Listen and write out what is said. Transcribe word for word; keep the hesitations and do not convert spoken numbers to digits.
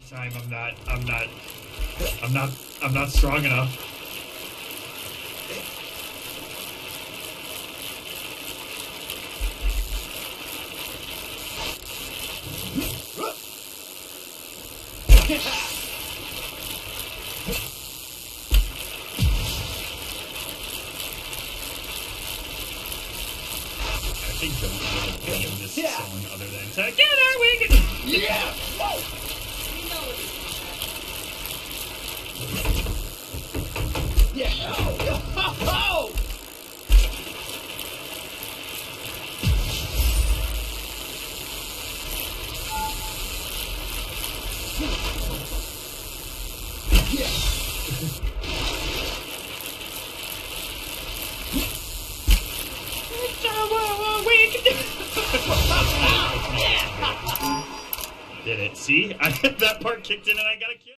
Time I'm not, I'm not, I'm not, I'm not strong enough. I think the real thing in this Yeah. song, other than "Together we can," Yeah! Whoa! Yeah! Oh! Oh! Did it? See, I, that part kicked in and I got a kill.